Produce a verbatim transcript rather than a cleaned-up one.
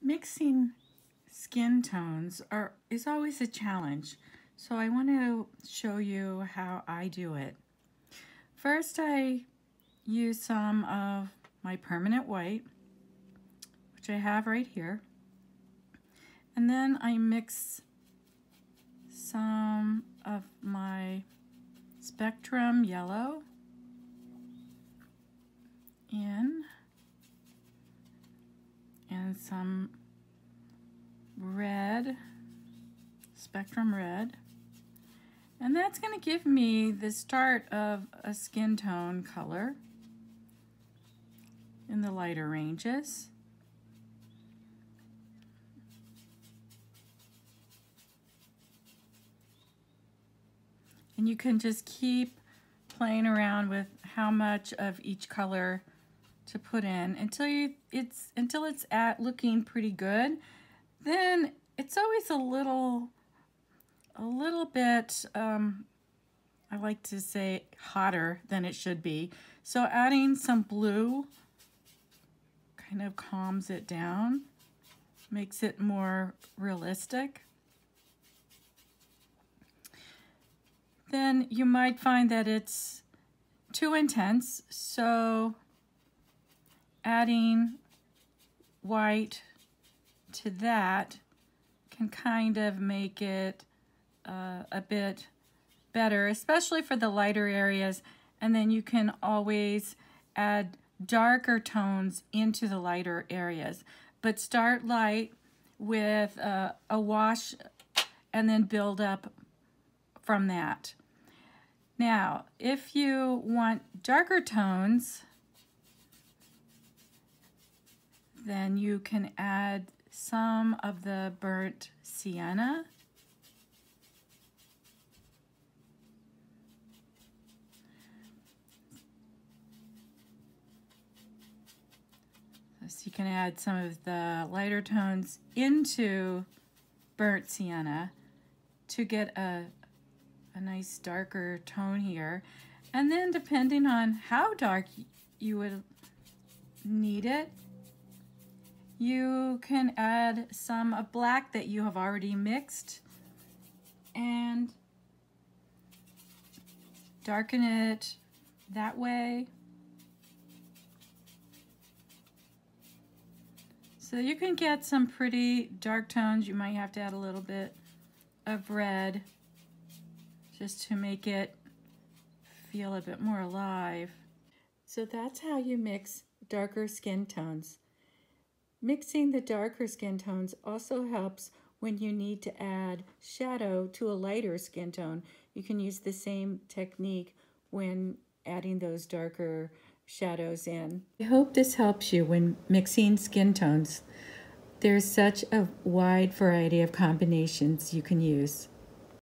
Mixing skin tones are is always a challenge, so I want to show you how I do it. First, I use some of my permanent white, which I have right here, and then I mix some of my Spectrum yellow in, and some red, Spectrum red, and that's going to give me the start of a skin tone color in the lighter ranges. And you can just keep playing around with how much of each color to put in until you it's until it's at looking pretty good. Then it's always a little a little bit um, I like to say hotter than it should be. So adding some blue kind of calms it down, makes it more realistic. Then you might find that it's too intense, so adding white to that can kind of make it uh, a bit better, especially for the lighter areas. And then you can always add darker tones into the lighter areas, but start light with uh, a wash and then build up from that. Now, if you want darker tones, then you can add some of the burnt sienna. So you can add some of the lighter tones into burnt sienna to get a a nice darker tone here. And then depending on how dark you would need it, you can add some of black that you have already mixed and darken it that way. So you can get some pretty dark tones. You might have to add a little bit of red just to make it feel a bit more alive. So that's how you mix darker skin tones. Mixing the darker skin tones also helps when you need to add shadow to a lighter skin tone. You can use the same technique when adding those darker shadows in. I hope this helps you when mixing skin tones. There's such a wide variety of combinations you can use.